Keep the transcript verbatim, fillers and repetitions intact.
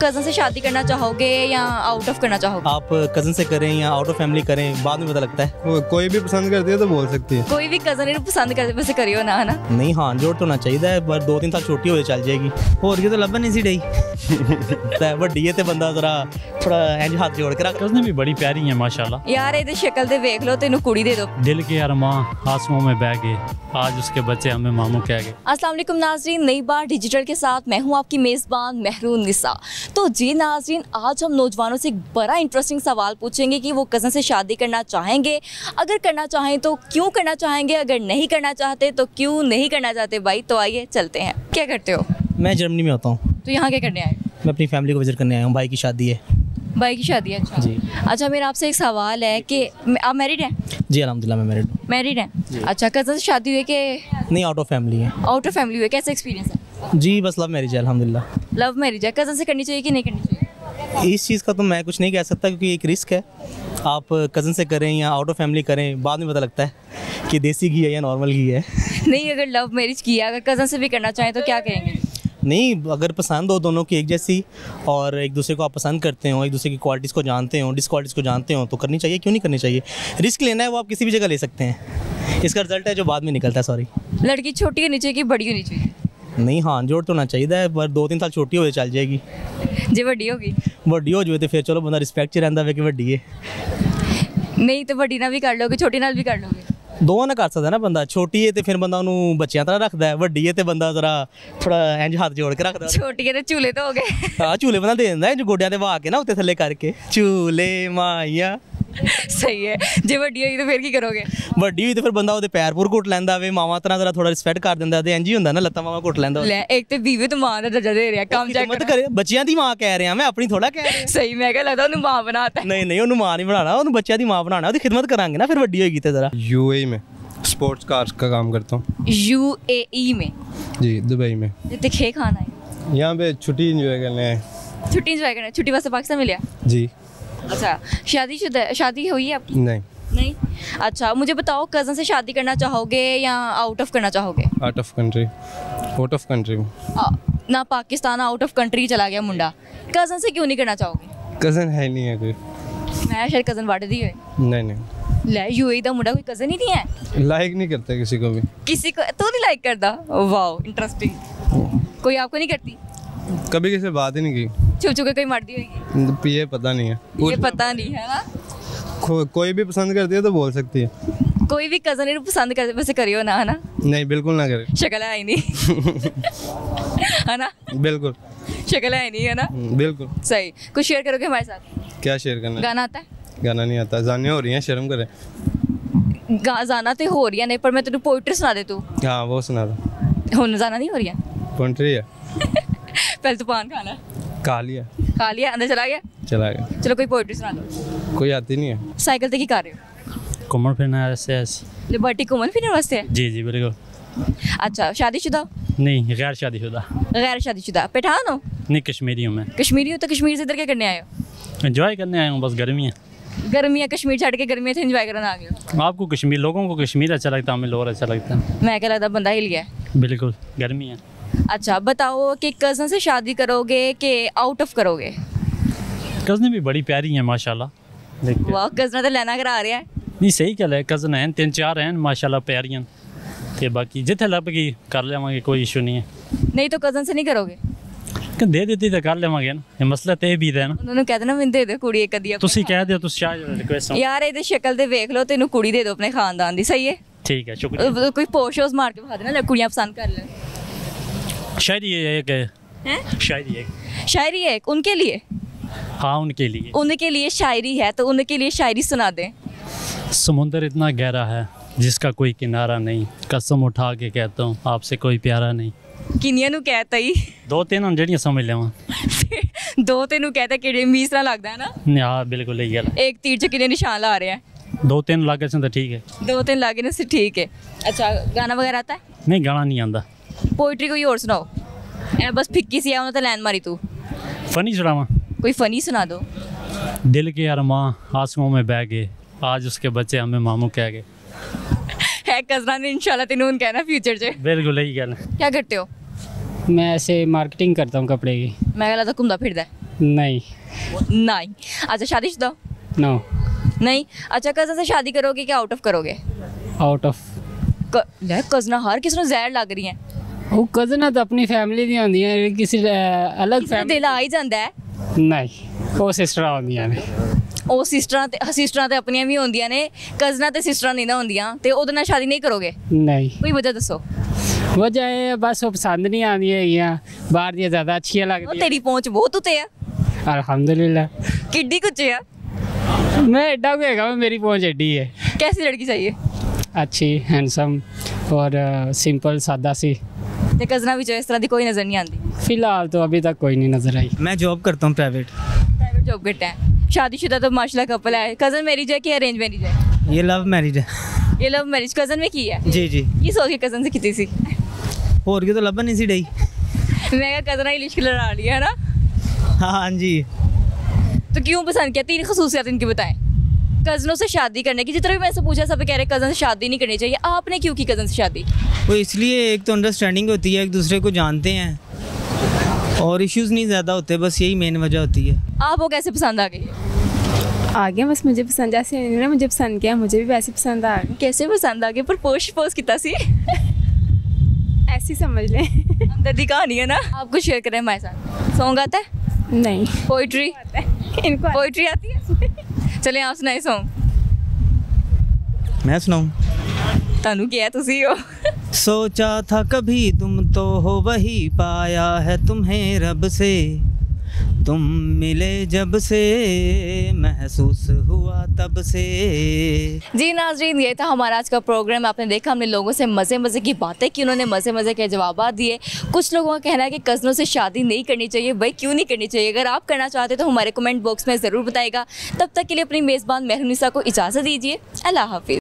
Cousin से शादी करना चाहोगे या आउट ऑफ करना चाहोगे? आप कज़न से करें या आउट ऑफ फैमिली करें, बाद में पता लगता है। वो कोई भी पसंद करती है तो बोल सकती है। कोई भी कज़न ही पसंद करते वैसे करियो ना, है ना? नहीं, हाँ जोड़ तो होना चाहिए, पर दो तीन साल छोटी हो चल जाएगी। और ये तो लभन नहीं सी डई ਵੱਡੀ है तो बंदा जरा थोड़ा इंज हाथ जोड़ के रख। कज़नें भी बड़ी प्यारी हैं माशाल्लाह। यार ये शक्ल ते देख लो, तेनू कुड़ी दे दो। दिल के अरमां आंसुओं में बह गए, आज उसके बच्चे हमें मामू कह गए। अस्सलाम वालेकुम नाज़रीन, नई बार डिजिटल के साथ मैं हूं आपकी मेज़बान महरून निसा। तो जी नाज़रीन, आज हम नौजवानों से एक बड़ा इंटरेस्टिंग सवाल पूछेंगे कि वो कज़न से शादी करना चाहेंगे, अगर करना चाहें तो क्यों करना चाहेंगे, अगर नहीं करना चाहते तो क्यों नहीं करना चाहते। भाई तो आइए चलते हैं। क्या करते हो? मैं जर्मनी में होता हूँ। तो यहाँ क्या करने आए? मैं अपनी फैमिली को विजिट करने आया हूँ, भाई की शादी है। भाई की शादी है? अच्छा जी। अच्छा, मेरा आपसे एक सवाल है कि आप मैरिड हैं? जी अल्हम्दुलिल्लाह मैं मैरिड हूँ। मैरिड हैं? अच्छा, कज़न से शादी हुई कि नहीं, आउट ऑफ फैमिली है। आउट ऑफ फैमिली हुई? कैसा एक्सपीरियंस है? जी बस लव मैरिज है अल्हम्दुलिल्लाह। लव मैरिज है। कज़न से करनी चाहिए कि नहीं करनी चाहिए? इस चीज़ का तो मैं कुछ नहीं कह सकता, क्योंकि एक रिस्क है। आप कज़न से करें या आउट ऑफ फैमिली करें, बाद में पता लगता है कि देसी घी है या नॉर्मल घी है। नहीं, अगर लव मैरिज किया, अगर कज़न से भी करना चाहें तो क्या कहेंगे? नहीं, अगर पसंद हो दोनों की एक जैसी और एक दूसरे को आप पसंद करते हो, एक दूसरे की क्वालिटीज़ को जानते हो, डिसक्वालिटीज़ को जानते हो, तो करनी चाहिए। क्यों नहीं करनी चाहिए? रिस्क लेना है वो आप किसी भी जगह ले सकते हैं। इसका रिजल्ट है जो बाद में निकलता है। सॉरी, लड़की छोटी होनी चाहिए कि बड़ी होनी चाहिए? नहीं, हाँ जोड़ तो होना चाहिए, पर दो तीन साल छोटी हो चल जाएगी। जी वड्डी होगी? ਵੱਡੀ हो जाए तो फिर चलो बंदा रिस्पैक्ट च रहिंदा वे कि ਵੱਡੀ है। नहीं तो ਵੱਡੀ ਨਾਲ भी कर लोगे, छोटी ਨਾਲ भी कर लोगे? ਦੋਵਾਂ ਨਾਲ ਕਰ ਸਕਦਾ ਨਾ ਬੰਦਾ। ਛੋਟੀ ਹੈ ਤੇ ਫਿਰ ਬੰਦਾ ਉਹਨੂੰ ਬੱਚਿਆਂ ਤਰ੍ਹਾਂ ਰੱਖਦਾ ਹੈ, ਵੱਡੀ ਹੈ ਤੇ ਬੰਦਾ ਜ਼ਰਾ ਥੋੜਾ ਇੰਜ ਹੱਥ ਜੋੜ ਕੇ ਰੱਖਦਾ। छोटी है तो झूले तो हो गए। ਹਾਂ ਝੂਲੇ ਬੰਦਾ ਦੇ ਦਿੰਦਾ ਜੋ ਗੋਡਿਆਂ ਤੇ ਵਾ ਕੇ ਨਾ ਉੱਤੇ ਥੱਲੇ ਕਰਕੇ, ਝੂਲੇ ਮਾਇਆ। सही है। जे ਵੱਡੀ ਹੋਈ तो फिर की करोगे? ਵੱਡੀ ਹੋਈ ਤੇ ਫਿਰ ਬੰਦਾ ਉਹਦੇ ਪੈਰ ਪੂਰ ਘੁੱਟ ਲੈਂਦਾ ਵੇ, ਮਾਵਾਂ ਤਰ੍ਹਾਂ ਜ਼ਰਾ ਥੋੜਾ ਰਿਸਪੈਕਟ ਕਰ ਦਿੰਦਾ ਤੇ ਇੰਜ ਹੀ ਹੁੰਦਾ ਨਾ, ਲੱਤਾਂ ਮਾਵਾਂ ਘੁੱਟ ਲੈਂਦਾ। ਲੈ ਇੱਕ ਤੇ ਬੀਵੀ ਤੇ ਮਾਂ ਦਾ ਦਰਜਾ ਦੇ ਰਿਹਾ, ਕੰਮ ਜਾ ਮਤ ਕਰੇ। ਬੱਚਿਆਂ ਦੀ ਮਾਂ ਕਹਿ ਰਿਹਾ ਮੈਂ, ਆਪਣੀ ਥੋੜਾ ਕਹਿ ਰਿਹਾ। ਸਹੀ, ਮੈਂ ਕਿਹਾ ਲੱਗਦਾ ਉਹਨੂੰ ਮਾਂ ਬਣਾਤਾ। ਨਹੀਂ ਨਹੀਂ, ਉਹਨੂੰ ਮਾਂ ਨਹੀਂ ਬਣਾਉਣਾ, ਉਹਨੂੰ ਬੱਚਿਆਂ ਦੀ ਮਾਂ ਬਣਾਉਣਾ। ਉਹਦੀ ਖਿਦਮਤ ਕਰਾਂਗੇ ਨਾ ਫਿਰ ਵੱਡੀ ਹੋਏਗੀ ਤੇ ਜ਼ਰਾ। यूएई में स्पोर्ट्स कार्स का काम करता हूँ। यूएई में? जी दुबई में। जितने खे खाना है यहाँ पे छुट्टी इंजॉय करने आए। छुट्टी इंजॉय करना? छुट्टी वास्ते पाकिस्तान में लिया? जी। अच्छा, शादीशुदा शादी हुई है आपकी? नहीं। नहीं? अच्छा, मुझे बताओ, कज़न से शादी करना चाहोगे या आउट ऑफ करना चाहोगे? Out of country. Out of country में आ, ना पाकिस्तान, आउट ऑफ कंट्री चला गया मुंडा। कज़न से क्यों नहीं करना चाहोगे? कज़न है नहीं है कोई। मैं शायद कज़न वाट दी है। नहीं नहीं, ले यूएई दा मुंडा कोई कज़न ही नहीं है? लाइक नहीं करता किसी को भी। किसी को तो नहीं लाइक करता? वाह इंटरेस्टिंग। कोई आपको नहीं करती? कभी किसी से बात ही नहीं की। छुप छुप के कोई मर दी होगी? ये पता नहीं है। ये पता नहीं है ना? को, कोई भी पसंद करती है तो बोल सकती है। कोई भी कज़न ही पसंद करते वैसे करियो ना, है ना? नहीं बिल्कुल ना करे। शक्ल है ही नहीं। है ना? बिल्कुल शक्ल है ही नहीं, है ना? बिल्कुल सही। कुछ शेयर करोगे हमारे साथ? क्या शेयर करना है? गाना आता है? गाना नहीं आता, जाने हो रही हैं, शर्म करे। गा जाना तो हो रही है नहीं, पर मैं तेन पोइट्री सुना दे। तू हाँ वो सुना दो। हो जाना नहीं हो रही है? पोइट्री है। पहले तो पान खाना। खा लिया। खा लिया, अंदर चला गया? चला गया। चलो कोई पोइट्री सुना दो। कोई आती नहीं है। साइकिल ते की कर रहे हो? घूमन फिरना ऐसे ऐसे। लिबर्टी घूमन फिरने वास्ते है? जी जी बिल्कुल। अच्छा, शादीशुदा? नहीं, गैर शादीशुदा। गैर शादीशुदा। पठान हो? नहीं, कश्मीरी हूँ मैं। कश्मीरी हो? तो कश्मीर से इधर क्या करने आए हो? एंजॉय करने आया हूँ, बस गर्मी है। गर्मी है, कश्मीर छड़ के गर्मी थे एंजॉय करने आ गए हो? आपको कश्मीर, लोगों को कश्मीर अच्छा लगता है, हमें लोअर अच्छा लगता है। मैं क्या लगता बंदा हिल गया? बिल्कुल, गर्मी है। अच्छा बताओ कि कज़न से शादी करोगे कि आउट ऑफ करोगे? कज़नें भी बड़ी प्यारी हैं माशाल्लाह। देखते वाह, कज़न तो लेना करा रहा है। नहीं सही गल है, कज़न हैं तीन चार हैं माशाल्लाह प्यारियां, ते बाकी जिथे लभ गई कर लेवांगे, कोई इशू नहीं है। नहीं तो कज़न से नहीं करोगे? कि दे देती तो कर लेवांगे ना, ये मसला ते भी है ना। उन्होंने कह देना मैंने दे दो कुड़ी एक अदी। तुसी कह दियो, तुसी चाह रिक्वेस्ट। यार ये शक्ल ते देख लो, तेनू कुड़ी दे दो अपने खानदान दी। सही है, ठीक है, शुक्रिया। कोई पोस्ट शोज मार के बता देना, कुड़ियां पसंद कर ले। शायरी एक है, शायरी एक शायरी है एक उनके लिए? हाँ उनके लिए। उनके लिए शायरी है तो उनके लिए शायरी सुना दें। समुंदर इतना गहरा है जिसका कोई किनारा नहीं, कसम उठा के कहता हूँ आपसे कोई प्यारा नहीं। किनिया नू कहता ही दो तीन हम जड़ियाँ समझ लेवा। दो तेनू कहता कि मीस तरह लगता है ना? हाँ बिल्कुल यही गल। एक तीर च कितने निशान ला रहे हैं? दो तीन लागे से तो ठीक है। दो तीन लागे से ठीक है। अच्छा, गाना वगैरह आता है? नहीं, गाना नहीं आता। पोइट्री कोई और सुनाओ। ए बस फिक्की सी है, तो लैन मारी तू। फनी सुनावा? कोई फनी सुना दो। दिल के अरमां आंसुओं में बह गए, आज उसके बच्चे हमें मामू कह गए। है कजरा ने इंशाल्लाह तेनू उन कहना फ्यूचर च। बिल्कुल यही गल। क्या करते हो? मैं ऐसे मार्केटिंग करता हूँ कपड़े की। मैं कहला तो घूमता फिरदा है। नहीं। नहीं। अच्छा शादीशुदा? नो। नहीं। अच्छा कज़न से शादी करोगे क्या आउट ऑफ करोगे? Out of. कज़ना हर किसी ਨੂੰ ਜ਼ਹਿਰ ਲੱਗ ਰਹੀਆਂ। ਉਹ ਕਜ਼ਨਾਂ ਤਾਂ ਆਪਣੀ ਫੈਮਿਲੀ ਦੀਆਂ ਹੁੰਦੀਆਂ, ਕਿਸੇ ਅਹ, ਅਲੱਗ ਕਿਸੇ ਦਾ ਦਿਲ ਆ ਹੀ ਜਾਂਦਾ ਹੈ। ਨਹੀਂ, ਉਹ ਸਿਸਟਰਾਂ ਹੁੰਦੀਆਂ ਨੇ। ਉਹ ਸਿਸਟਰਾਂ ਤੇ ਸਿਸਟਰਾਂ ਤੇ ਆਪਣੀਆਂ ਵੀ ਹੁੰਦੀਆਂ ਨੇ, ਕਜ਼ਨਾਂ ਤੇ ਸਿਸਟਰਾਂ ਨਹੀਂ ਨਾ ਹੁੰਦੀਆਂ, ਤੇ ਉਹਦੇ ਨਾਲ ਸ਼ਾਦੀ ਨਹੀਂ ਕਰੋਗੇ? ਨਹੀਂ। ਕੋਈ ਵਜ੍ਹਾ ਦੱਸੋ। ਵਜ੍ਹਾ ਇਹ ਬਸ ਉਹ ਪਸੰਦ ਨਹੀਂ ਆਉਂਦੀਆਂ ਹੈਗੀਆਂ, ਬਾਹਰ ਦੀਆਂ ਜ਼ਿਆਦਾ ਅੱਛੀਆਂ ਉਹ ਲੱਗਦੀਆਂ। ਤੇਰੀ ਪਹੁੰਚ ਬਹੁਤ ਉੱਤੇ ਆ। ਅਲਹਮਦੁਲਿल्लाह। ਕਿੱਡੀ ਕੁੱਚੇ ਆ? मैं एड्डा को हैगा, मेरी पहुँच एड्डी है। कैसी लड़की चाहिए? अच्छी, हैंडसम और सिंपल सादा सी। ਤੇ ਕਜ਼ਨਾ ਵਿੱਚ ਇਸ ਤਰ੍ਹਾਂ ਦੀ ਕੋਈ ਨਜ਼ਰ ਨਹੀਂ ਆਉਂਦੀ? फिलहाल तो अभी तक कोई नहीं नज़र आई। मैं जॉब करता हूँ प्राइवेट। प्राइवेट जॉब करते हैं। शादीशुदा तो माशाल्लाह कपल है। कज़न मैरिज है कि अरेंज मैरिज है? ये लव मैरिज है। ये लव मैरिज कज़न में की है? जी जी। ये सोच के कज़न से की सी। और की तो लभन नहीं सी डई। मैं क्या कज़ना ही लिश्क लड़ा लिया है ना? हाँ जी। तो क्यों पसंद किया? तीन खसूसियात इनकी बताएं। कज़नों से शादी करने की, जितना भी मैंने पूछा सब कह रहे कज़न से शादी नहीं करनी चाहिए, आपने क्यों की कज़न से शादी? वो इसलिए एक तो अंडरस्टैंडिंग होती है, एक दूसरे को जानते हैं और इश्यूज़ नहीं ज़्यादा होते, बस यही मेन वजह होती है। आपको कैसे पसंद आ गई? आ गया बस, मुझे पसंद जैसे इन्होंने मुझे पसंद किया, मुझे भी वैसे पसंद आ गया। कैसे पसंद आ गए? पर पोश पोस्ट कितना सी? ऐसी समझ लें। हमदर्दी कहानी है ना। आप कुछ शेयर करें हमारे साथ। सॉन्ग आता है? नहीं। पोइट्री? इनको पोइट्री आती है? चले आप सुनाए सॉन्ग। मैं सुनाऊँ? तानू क्या है, तुसी हो। सोचा था कभी तुम तो हो वही पाया है तुम्हें रब से, तुम मिले जब से महसूस हुआ तब से। जी नाजरीन, ये था हमारा आज का प्रोग्राम। आपने देखा हमने लोगों से मज़े मज़े की बातें की, उन्होंने मज़े मज़े के जवाब दिए। कुछ लोगों का कहना है कि कज़नों से शादी नहीं करनी चाहिए। भाई क्यों नहीं करनी चाहिए? अगर आप करना चाहते तो हमारे कमेंट बॉक्स में ज़रूर बताइएगा। तब तक के लिए अपनी मेज़बान मेहरुनिसा को इजाज़त दीजिए। अल्लाह हाफिज़।